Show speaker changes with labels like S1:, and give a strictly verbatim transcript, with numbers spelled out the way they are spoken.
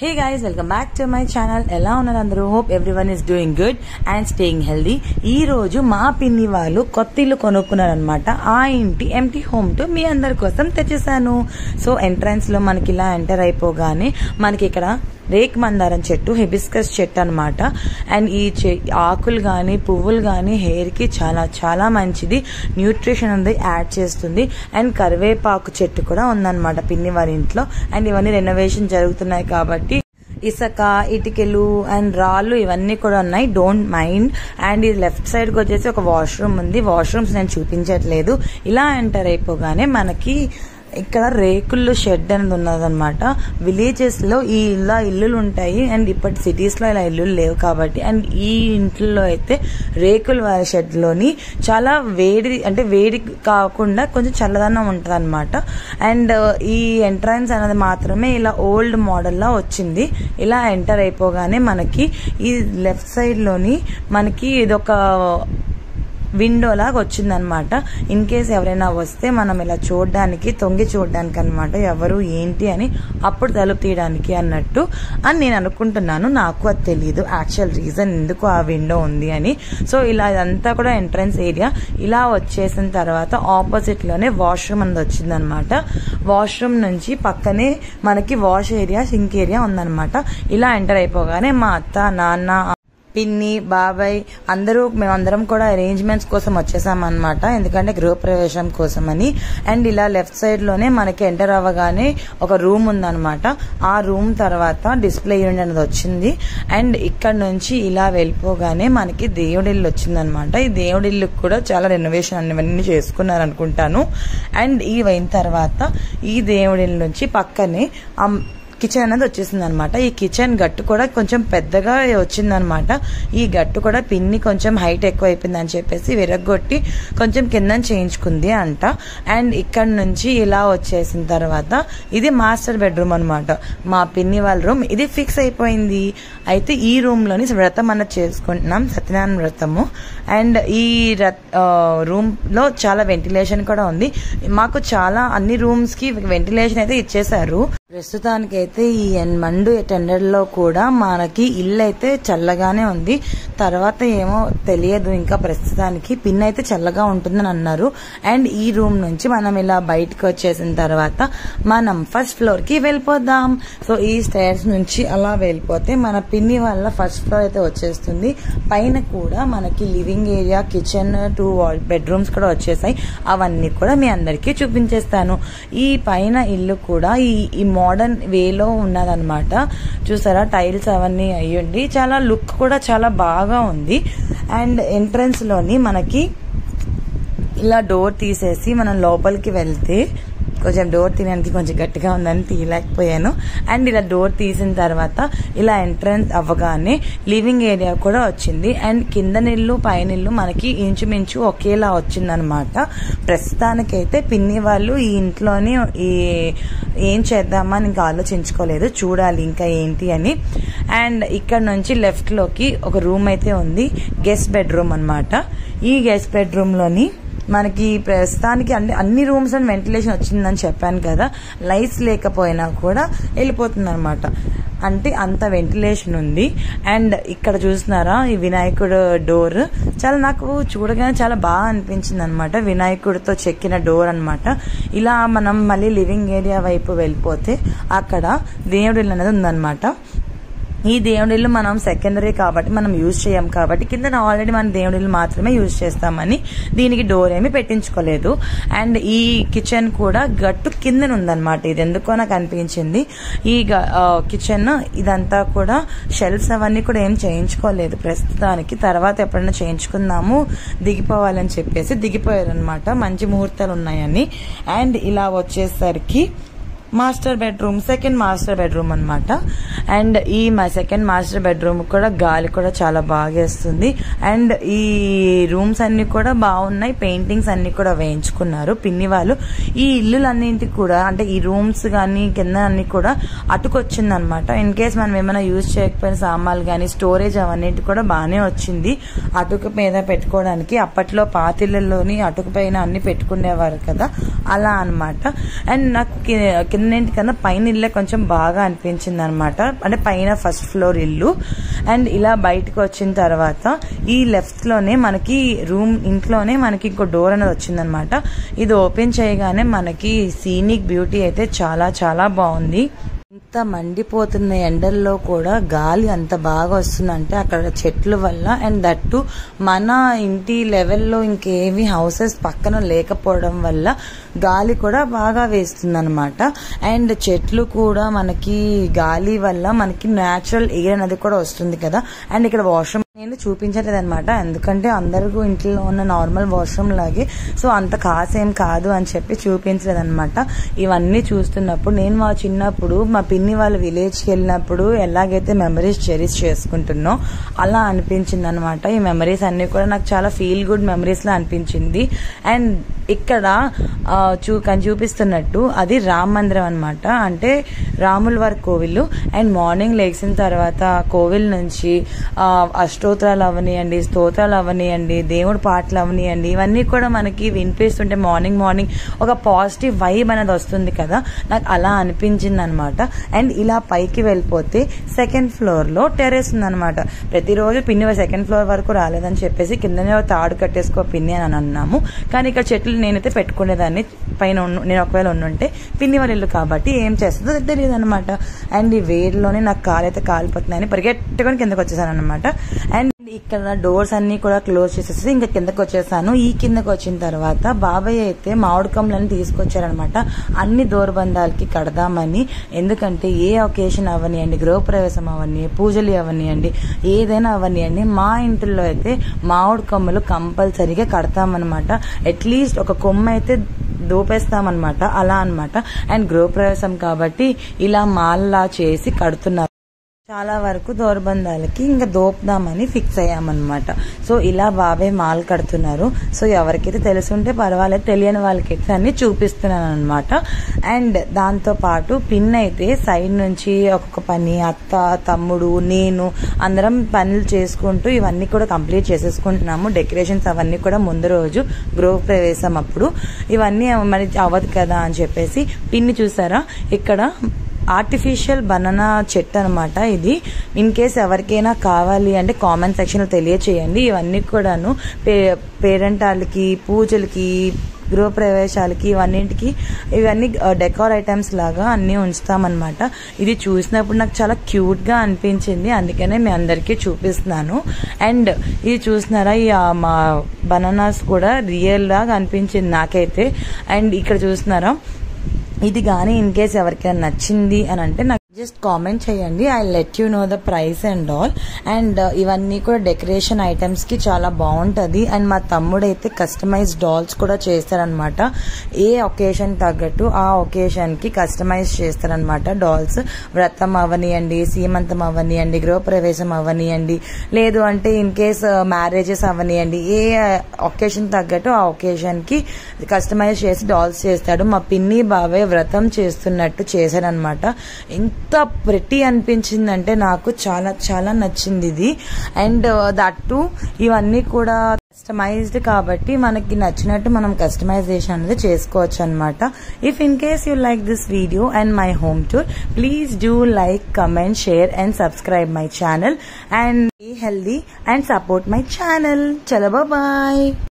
S1: Hey guys, welcome back to my channel. ఎలా ఉన్నారు అందరూ? Hope everyone is doing good and staying healthy. ఈ రోజు మా పిన్ని వాళ్ళు కొత్త ఇల్లు కొనుక్కున్నారనమాట. ఆ ఇంటి ఎంటీ హోమ్ టు మీ అందరి కోసం తెచ్చేసాను. సో ఎంట్రన్స్ లో మనకి ఇలా ఎంటర్ అయిపోగానే మనకి ఇక్కడ రేక్ మందారం చెట్టు, హిబిస్కస్ చెట్టు అనమాట. అండ్ ఈ ఆకులు కానీ పువ్వులు కానీ హెయిర్ కి చాలా చాలా మంచిది, న్యూట్రిషన్ ఉంది యాడ్ చేస్తుంది. అండ్ కరివేపాకు చెట్టు కూడా ఉందన్నమాట పిన్ని వారి ఇంట్లో. అండ్ ఇవన్నీ రెనోవేషన్ జరుగుతున్నాయి కాబట్టి ఇసుక, ఇటుకలు అండ్ రాళ్ళు ఇవన్నీ కూడా ఉన్నాయి. Don't mind. అండ్ ఇది లెఫ్ట్ సైడ్ కి వచ్చేసి ఒక వాష్రూమ్ ఉంది. వాష్రూమ్స్ నేను చూపించట్లేదు. ఇలా ఎంటర్ అయిపోగానే మనకి ఇక్కడ రేకుల్లో షెడ్ అనేది ఉన్నదన్నమాట. విలేజెస్ లో ఈ ఇలా ఇల్లులు ఉంటాయి అండ్ ఇప్పటి సిటీస్ లో ఇలా ఇల్లులు లేవు కాబట్టి. అండ్ ఈ ఇంట్లో అయితే రేకుల షెడ్ లోని చాలా వేడి, అంటే వేడి కాకుండా కొంచెం చల్లదనం ఉంటది అనమాట. అండ్ ఈ ఎంట్రన్స్ అనేది మాత్రమే ఇలా ఓల్డ్ మోడల్ లా వచ్చింది. ఇలా ఎంటర్ అయిపోగానే మనకి ఈ లెఫ్ట్ సైడ్ లోని మనకి ఇదొక విండో లాగా వచ్చిందనమాట. ఇన్ కేస్ ఎవరైనా వస్తే మనం ఇలా చూడడానికి, తొంగి చూడడానికి అనమాట, ఎవరు ఏంటి అని అప్పుడు తలుపు తీయడానికి అన్నట్టు అని నేను అనుకుంటున్నాను. నాకు అది తెలియదు యాక్చువల్ రీజన్ ఎందుకు ఆ విండో ఉంది అని. సో ఇలా ఇదంతా కూడా ఎంట్రన్స్ ఏరియా. ఇలా వచ్చేసిన తర్వాత ఆపోజిట్ లోనే వాష్రూమ్ అనేది వచ్చిందనమాట. వాష్రూమ్ నుంచి పక్కనే మనకి వాష్ ఏరియా, సింక్ ఏరియా ఉందనమాట. ఇలా ఎంటర్ అయిపోగానే మా అత్త, నాన్న, పిన్ని, బాబాయ్ అందరూ మేమందరం కూడా అరేంజ్మెంట్స్ కోసం వచ్చేసామన్నమాట. ఎందుకంటే గృహప్రవేశం కోసం అని. అండ్ ఇలా లెఫ్ట్ సైడ్ లోనే మనకి ఎంటర్ అవ్వగానే ఒక రూమ్ ఉందన్నమాట. ఆ రూమ్ తర్వాత డిస్ప్లే యూనిట్ అనేది వచ్చింది. అండ్ ఇక్కడ నుంచి ఇలా వెళ్ళిపోగానే మనకి దేవుడిల్లు వచ్చిందనమాట. ఈ దేవుడిల్లుకి కూడా చాలా రెనోవేషన్ ఇవన్నీ చేసుకున్నారు అనుకుంటాను. అండ్ ఈ అయిన తర్వాత ఈ దేవుడిల్లు నుంచి పక్కనే కిచెన్ అనేది వచ్చేసింది అనమాట. ఈ కిచెన్ గట్టు కూడా కొంచెం పెద్దగా వచ్చిందనమాట. ఈ గట్టు కూడా పిన్ని కొంచెం హైట్ ఎక్కువ అయిపోయింది అని చెప్పేసి విరగొట్టి కొంచెం కింద చేయించుకుంది అంట. అండ్ ఇక్కడ నుంచి ఇలా వచ్చేసిన తర్వాత ఇది మాస్టర్ బెడ్రూమ్ అనమాట. మా పిన్ని వాళ్ళ రూమ్ ఇది ఫిక్స్ అయిపోయింది. అయితే ఈ రూమ్ లోని వ్రతం అన్నది చేసుకుంటున్నాం, సత్యనారాయణ వ్రతము. అండ్ ఈ రూమ్ లో చాలా వెంటిలేషన్ కూడా ఉంది. మాకు చాలా అన్ని రూమ్స్ కి వెంటిలేషన్ అయితే ఇచ్చేసారు. ప్రస్తుతానికి అయితే ఈ మండు టెండర్ లో కూడా మనకి ఇల్లు అయితే చల్లగానే ఉంది. తర్వాత ఏమో తెలియదు ఇంకా. ప్రస్తుతానికి పిన్ అయితే చల్లగా ఉంటుందని అన్నారు. అండ్ ఈ రూమ్ నుంచి మనం ఇలా బయటకు వచ్చేసిన తర్వాత మనం ఫస్ట్ ఫ్లోర్ కి వెళ్ళిపోదాం. సో ఈ స్టైర్స్ నుంచి అలా వెళ్ళిపోతే మన పిన్ని వాళ్ళ ఫస్ట్ ఫ్లోర్ అయితే వచ్చేస్తుంది. పైన కూడా మనకి living area, kitchen, two bedrooms కూడా వచ్చేసాయి. అవన్నీ కూడా మీ అందరికీ చూపించేస్తాను. ఈ పైన ఇల్లు కూడా ఈ మోడర్న్ వేలో ఉన్నదన్నమాట. చూసారా టైల్స్ అవన్నీ అయ్యండి. చాలా లుక్ కూడా చాలా బాగా ఉంది. అండ్ ఎంట్రన్స్ లోని మనకి ఇలా డోర్ తీసేసి మనం లోపలికి వెళ్తే కొంచెం డోర్ తీయడానికి కొంచెం గట్టిగా ఉందని తీయలేకపోయాను. అండ్ ఇలా డోర్ తీసిన తర్వాత ఇలా ఎంట్రన్స్ అవ్వగానే లివింగ్ ఏరియా కూడా వచ్చింది. అండ్ కింద నీళ్లు పైనిల్లు మనకి ఇంచుమించు ఒకేలా వచ్చిందనమాట. ప్రస్తుతానికైతే పిన్ని వాళ్ళు ఈ ఇంట్లోని ఈ ఏం చేద్దామని ఇంకా ఆలోచించుకోలేదు, చూడాలి ఇంకా ఏంటి అని. అండ్ ఇక్కడ నుంచి లెఫ్ట్ లోకి ఒక రూమ్ అయితే ఉంది, గెస్ట్ బెడ్రూమ్ అనమాట. ఈ గెస్ట్ బెడ్రూమ్ లోని మనకి ప్రస్తుతానికి అన్ని అన్ని రూమ్స్ అండ్ వెంటిలేషన్ వచ్చిందని చెప్పాను కదా. లైట్స్ లేకపోయినా కూడా వెళ్ళిపోతుంది అనమాట. అంటే అంత వెంటిలేషన్ ఉంది. అండ్ ఇక్కడ చూస్తున్నారా ఈ వినాయకుడు డోర్ చాలా నాకు చూడగానే చాలా బాగా అనిపించింది అనమాట. వినాయకుడితో చెక్కిన డోర్ అనమాట. ఇలా మనం మళ్ళీ లివింగ్ ఏరియా వైపు వెళ్ళిపోతే అక్కడ దేవుడి అనేది ఉందన్నమాట. ఈ దేవుడిల్లు మనం సెకండరీ కాబట్టి మనం యూజ్ చేయం కాబట్టి కింద ఆల్రెడీ మన దేవుడిల్లు మాత్రమే యూజ్ చేస్తామని దీనికి డోర్ ఏమి పెట్టించుకోలేదు. అండ్ ఈ కిచెన్ కూడా గట్టు కింద ఉందన్నమాట. ఇది ఎందుకో నాకు అనిపించింది. ఈ కిచెన్ ఇదంతా కూడా షెల్ఫ్స్ అవన్నీ కూడా ఏం చేయించుకోలేదు ప్రస్తుతానికి. తర్వాత ఎప్పుడైనా చేయించుకుందాము దిగిపోవాలని చెప్పేసి దిగిపోయారనమాట. మంచి ముహూర్తాలు ఉన్నాయని. అండ్ ఇలా వచ్చేసరికి master bedroom, second master bedroom అనమాట. అండ్ ఈ మా సెకండ్ మాస్టర్ బెడ్రూమ్ కూడా గాలి కూడా చాలా బాగా వేస్తుంది. అండ్ ఈ రూమ్స్ అన్ని కూడా బాగున్నాయి. పెయింటింగ్స్ అన్ని కూడా వేయించుకున్నారు పిన్ని వాళ్ళు. ఈ ఇల్లులన్నింటికి కూడా అంటే ఈ రూమ్స్ కానీ కింద అన్ని కూడా అటుకొచ్చింది అనమాట. ఇన్ కేస్ మనం ఏమైనా యూజ్ చేయకపోయిన సామాన్లు కానీ స్టోరేజ్ అవన్నింటి కూడా బాగానే వచ్చింది. అటుకు మీద పెట్టుకోవడానికి అప్పట్లో పాతిళ్ళలోని అటుకు పైన అన్ని పెట్టుకునేవారు కదా, అలా అనమాట. అండ్ నాకు కింద అన్నింటికన్నా పైన ఇల్లే కొంచెం బాగా అనిపించింది అనమాట. అంటే పైన ఫస్ట్ ఫ్లోర్ ఇల్లు. అండ్ ఇలా బయటకు వచ్చిన తర్వాత ఈ లెఫ్ట్ లోనే మనకి రూమ్ ఇంట్లోనే మనకి ఇంకో డోర్ అనేది వచ్చిందనమాట. ఇది ఓపెన్ చేయగానే మనకి సీనిక్ బ్యూటీ అయితే చాలా చాలా బాగుంది. ఇంత మండిపోతున్న ఎండల్లో కూడా గాలి అంత బాగా వస్తుందంటే అక్కడ చెట్ల వల్ల. అండ్ దట్టు మన ఇంటి లెవెల్లో ఇంకేమి హౌసెస్ పక్కన లేకపోవడం వల్ల గాలి కూడా బాగా వేస్తుంది అనమాట. అండ్ చెట్లు కూడా మనకి గాలి వల్ల మనకి న్యాచురల్ ఎయిర్ అనేది కూడా వస్తుంది కదా. అండ్ ఇక్కడ వాష్రూమ్ నేను చూపించలేదు అనమాట, ఎందుకంటే అందరూ ఇంట్లో ఉన్న నార్మల్ వాష్రూమ్ లాగే, సో అంత కాసేం కాదు అని చెప్పి చూపించలేదు అనమాట. ఇవన్నీ చూస్తున్నప్పుడు నేను మా చిన్నప్పుడు మా పిన్ని వాళ్ళ విలేజ్కి వెళ్ళినప్పుడు ఎలాగైతే మెమరీస్ చెరిష్ చేసుకుంటున్నో అలా అనిపించింది అనమాట. ఈ మెమరీస్ అన్ని కూడా నాకు చాలా ఫీల్ గుడ్ మెమరీస్ లా అనిపించింది. అండ్ ఇక్కడ చూ చూపిస్తున్నట్టు అది రామ మందిరం అనమాట, అంటే రాముల వారి కోవిల్. అండ్ మార్నింగ్ లేచిన తర్వాత కోవిల్ నుంచి అష్టోత్తరాలు అవనియండి, స్తోత్రాలు అవనియండి, దేవుడి పాటలు అవనియండి, ఇవన్నీ కూడా మనకి వినిపిస్తుంటే మార్నింగ్ మార్నింగ్ ఒక పాజిటివ్ వైబ్ అనేది వస్తుంది కదా, నాకు అలా అనిపించింది అనమాట. అండ్ ఇలా పైకి వెళ్ళిపోతే సెకండ్ ఫ్లోర్ లో టెర్రస్ ఉందనమాట. ప్రతిరోజు పిన్ని సెకండ్ ఫ్లోర్ వరకు రాలేదని చెప్పేసి కిందనే తాడు కట్టేసుకో పిన్ని అని అన్నాము. కానీ ఇక్కడ చెట్లు నేనైతే పెట్టుకునేదాన్ని పైన. నేను ఒకవేళ ఉండుంటే పిన్ని వాళ్ళ ఇల్లు కాబట్టి ఏం చేస్తుందో తెలియదు అనమాట. అండ్ ఈ వేడిలోనే నాకు కాలైతే కాలిపోతున్నాయని పరిగెట్టుకొని కిందకి వచ్చేసాను అనమాట. అండ్ ఇక్కడ డోర్స్ అన్ని కూడా క్లోజ్ చేసేసి ఇంకా కిందకి వచ్చేసాను. ఈ కిందకి వచ్చిన తర్వాత బాబాయ్ అయితే మామిడి కమ్మలని తీసుకొచ్చారనమాట, అన్ని దూరబంధాలకి కడదామని. ఎందుకంటే ఏ ఒకేషన్ అవనియండి, గృహప్రవేశం అవని, పూజలు అవనియండి, ఏదైనా అవనియండి, మా ఇంట్లో అయితే మామిడి కొమ్మలు కంపల్సరీగా కడతామన్నమాట. అట్లీస్ట్ ఒక కొమ్మ అయితే దూపేస్తామన్నమాట, అలా అనమాట. అండ్ గృహప్రవేశం కాబట్టి ఇలా మాల్లా చేసి కడుతున్నారు. చాలా వరకు దూరబంధాలకి ఇంకా దోపుదామని ఫిక్స్ అయ్యామన్నమాట. సో ఇలా బాబాయ్ మాల్ కడుతున్నారు. సో ఎవరికైతే తెలుసుంటే పర్వాలేదు, తెలియని వాళ్ళకైతే అన్ని చూపిస్తున్నాను అనమాట. అండ్ దాంతో పాటు పిన్ అయితే సైడ్ నుంచి ఒక్కొక్క పని, అత్త, తమ్ముడు, నేను అందరం పనులు చేసుకుంటూ ఇవన్నీ కూడా కంప్లీట్ చేసేసుకుంటున్నాము. డెకరేషన్స్ అవన్నీ కూడా ముందు రోజు గృహప్రవేశం అప్పుడు ఇవన్నీ మరి అవ్వదు కదా అని చెప్పేసి పిన్ని చూసారా ఇక్కడ ఆర్టిఫిషియల్ బనానా చెట్టు అనమాట. ఇది ఇన్ కేస్ ఎవరికైనా కావాలి అంటే కామెంట్ సెక్షన్లో తెలియచేయండి. ఇవన్నీ కూడాను పే పేరెంటాలకి, పూజలకి, గృహప్రవేశాలకి, ఇవన్నింటికి ఇవన్నీ డెకోర్ ఐటమ్స్ లాగా అన్నీ ఉంచుతామన్నమాట. ఇది చూసినప్పుడు నాకు చాలా క్యూట్ గా అనిపించింది, అందుకనే మీ అందరికీ చూపిస్తున్నాను. అండ్ ఇది చూసినారా, ఈ మా బనానాస్ కూడా రియల్ లాగా అనిపించింది నాకైతే. అండ్ ఇక్కడ చూసినారా, ఇది కానీ ఇన్ కేస్ ఎవరికైనా నచ్చింది అని అంటే నాకు జస్ట్ కామెంట్ చేయండి, I let you know the price and all. And ఇవన్నీ కూడా డెకరేషన్ ఐటమ్స్ కి చాలా బాగుంటది. అండ్ మా తమ్ముడు అయితే కస్టమైజ్ డాల్స్ కూడా చేస్తారనమాట. ఏ ఒకేషన్ తగ్గట్టు ఆ ఒకేషన్ కి కస్టమైజ్ చేస్తారనమాట డాల్స్. వ్రతం అవనియండి, సీమంతం అవనియండి, గృహప్రవేశం అవనియండి, లేదు అంటే ఇన్ కేస్ మ్యారేజెస్ అవనియండి, ఏ ఒకేషన్ తగ్గట్టు ఆ ఒకేషన్ కి కస్టమైజ్ చేసి డాల్స్ చేస్తాడు. మా పిన్ని బాబాయ్ వ్రతం చేస్తున్నట్టు చేశారనమాట. ఎంత ప్రెట్టి అనిపించిందంటే నాకు చాలా చాలా నచ్చింది ఇది. అండ్ దట్టు ఇవన్నీ కూడా కస్టమైజ్డ్ కాబట్టి మనకి నచ్చినట్టు మనం కస్టమైజేషన్ అనేది చేసుకోవచ్చు అనమాట. If in case you like this video and my home tour, please do like, comment, share and subscribe my channel and be healthy and support my channel. చలో బాయ్.